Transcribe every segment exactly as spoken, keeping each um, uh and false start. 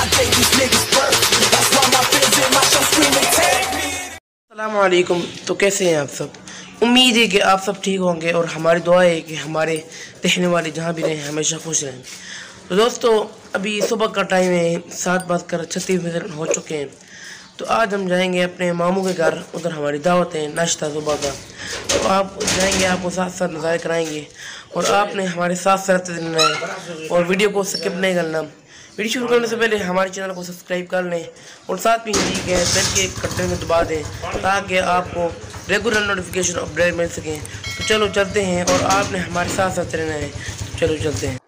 अस्सलाम वालेकुम। तो कैसे हैं आप सब? उम्मीद है कि आप सब ठीक होंगे और हमारी दुआ है कि हमारे देखने वाले जहाँ भी रहें हमेशा खुश रहें। तो दोस्तों अभी सुबह का टाइम है, सात बज कर छत्तीस मिनट हो चुके हैं। तो आज हम जाएंगे अपने मामू के घर, उधर हमारी दावत है नाश्ता सुबह का। तो आप जाएंगे, आपको साथ साथ नज़ारे कराएंगे और आपने हमारे साथ साथ रहना है और वीडियो को स्किप नहीं करना। वीडियो शुरू करने से पहले हमारे चैनल को सब्सक्राइब कर लें और साथ में हिंदी के बेल के घंटे में दबा दें ताकि आपको रेगुलर नोटिफिकेशन अपडेट मिल सकें। तो चलो चलते हैं और आपने हमारे साथ साथ रहना है। तो चलो चलते हैं।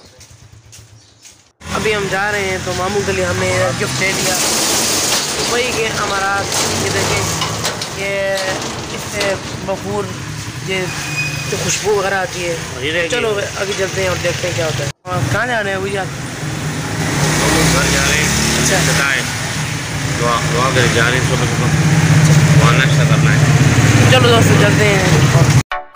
अभी हम जा रहे हैं तो मामू के लिए हमने गिफ्ट दे दिया, वही कि हमारा ये देखें ये इससे भरपूर ये जो खुशबू वगैरह आती है। चलो अभी चलते हैं और देखते हैं क्या होता है। और कहाँ जा रहे हैं भैया? घर जा रहे हैं। अच्छा बताएं, दुआ दुआ कर जा रहे हैं, सुबह सुबह वहाँ नाश्ता करना है। चलो दोस्तों चलते हैं।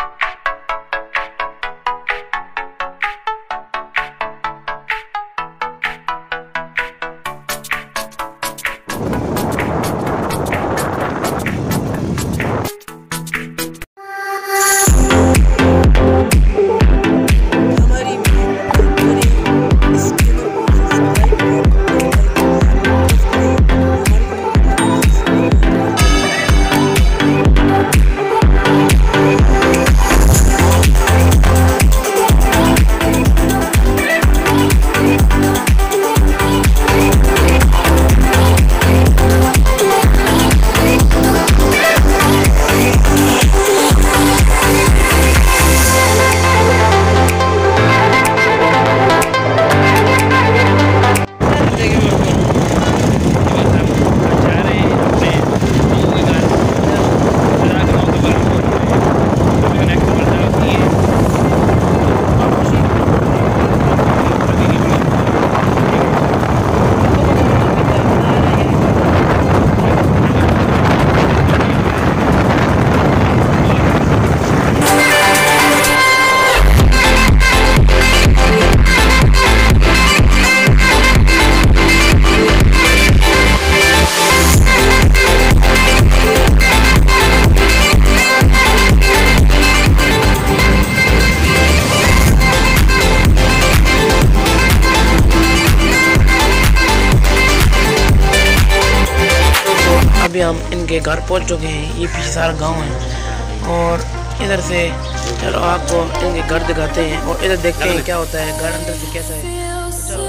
अभी हम इनके घर पहुंच चुके हैं। ये पीछे सारा गांव है और इधर से चलो आपको इनके घर दिखाते हैं और इधर देखते हैं क्या होता है, घर अंदर से कैसा है। चलो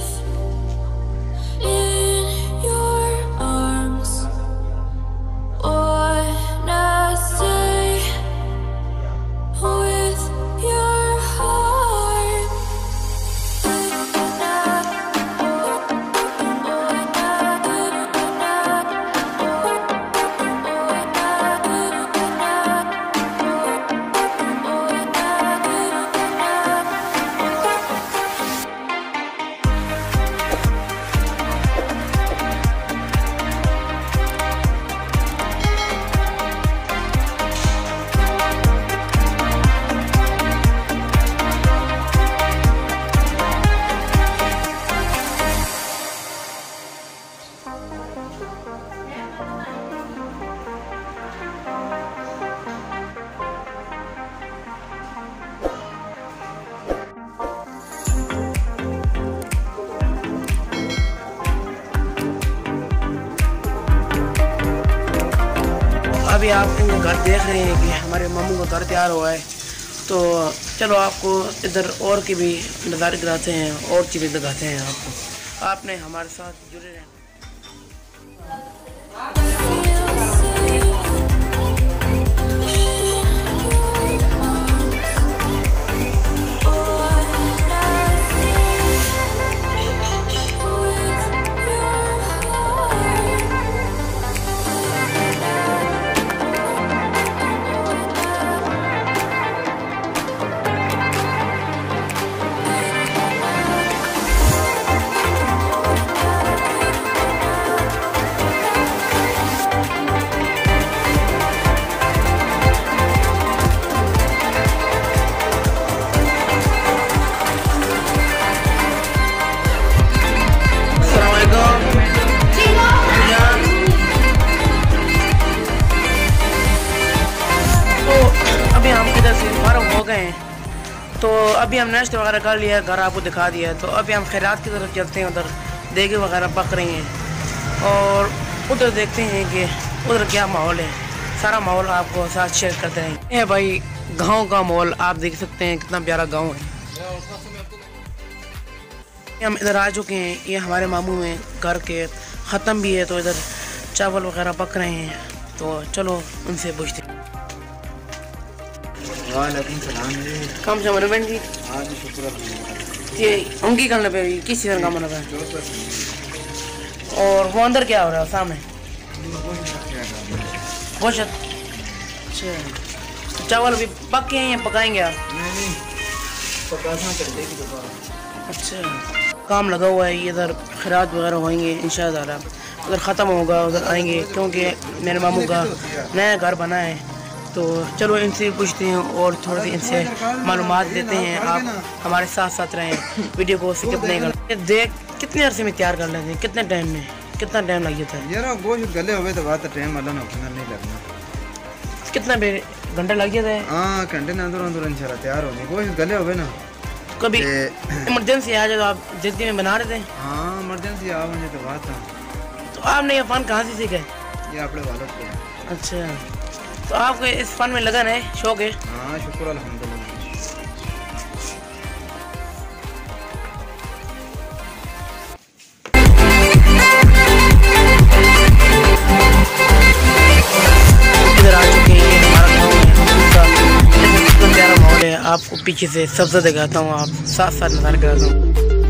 अभी आप इनका घर देख रहे हैं कि हमारे मामू का घर तैयार हुआ है। तो चलो आपको इधर और के भी नज़ारे दिखाते हैं और चीज़ें दिखाते हैं आपको। आपने हमारे साथ जुड़े रहना। अभी हम नाश्ता वगैरह कर लिया, घर आपको दिखा दिया। तो अभी हम खैरात की तरफ चलते हैं, उधर देगे वगैरह पक रही हैं और उधर देखते हैं कि उधर क्या माहौल है। सारा माहौल आपको साथ शेयर करते रहेंगे। ये भाई गांव का माहौल आप देख सकते हैं, कितना प्यारा गांव है। हम इधर आ चुके हैं, ये हमारे मामू में घर के ख़त्म भी है, तो इधर चावल वगैरह पक रहे हैं। तो चलो उनसे पूछते हैं। कम से मनोबन जी ये उनकी करने पे किस चीज़ का मनोबन, और वो अंदर क्या हो रहा है सामने गोश्त? अच्छा, चावल अभी पक के हैं या पकाएंगे आप? नहीं पकाना चलते की दोबारा। अच्छा, काम लगा हुआ है, इधर खैरात वगैरह होंगे इंशाअल्लाह। उधर ख़त्म होगा उधर आएंगे, क्योंकि मेरे मामू का नया घर बना है। तो चलो इनसे पूछते हैं और थोड़ी सी इनसे मालूमात देते हैं। आप हमारे साथ साथ रहें, वीडियो को स्किप नहीं करना। देख कितने अरसे में तैयार कर लेते हैं, कितने टाइम में, कितना टाइम लग जाता है? यार गोश्त गले हुए तो बात टाइम वाला ना नहीं लगना। कितना घंटा लग जाता है? हाँ घंटे ना अंदर अंदर इंशाल्लाह तैयार होगी। गोश्त गले हुए ना कभी इमरजेंसी आ जाए तो आप जल्दी में बना रहे थे? हाँ इमरजेंसी आ मुझे तो बात था। तो आपने ये फ़न कहाँ से सीखा? ये अपने वालों को। अच्छा, तो आपको इस फन में लगन है, शौक है? हाँ शुक्र अल्हम्दुलिल्लाह। इधर आ चुके हैं, ये हमारा गाँव है मुसा। कितना प्यारा माहौल है, आपको पीछे से सब्ज़ा दिखाता हूँ, आप साथ साथ नज़र कराता हूँ।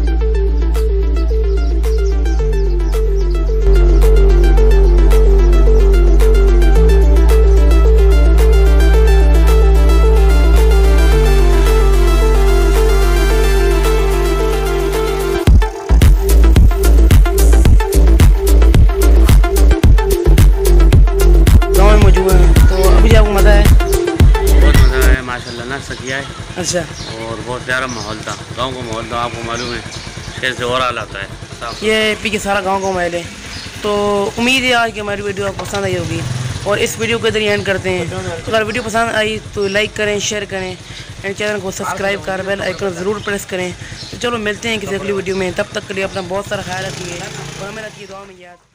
किया है। अच्छा, और बहुत प्यारा माहौल था, गांव का माहौल था, आपको मालूम है कैसे और हाल आता है। ये पीछे सारा गांव का माहौल है। तो उम्मीद है आज की हमारी वीडियो आपको पसंद आई होगी, और इस वीडियो को इधर एंड करते हैं। अगर वीडियो पसंद आई तो लाइक करें, शेयर करें, एंड चैनल को सब्सक्राइब कर बेल आइकन ज़रूर प्रेस करें। तो चलो मिलते हैं किसी अगली वीडियो में, तब तक के लिए अपना बहुत सारा ख्याल रखिए और हमें रखिए दुआ में याद।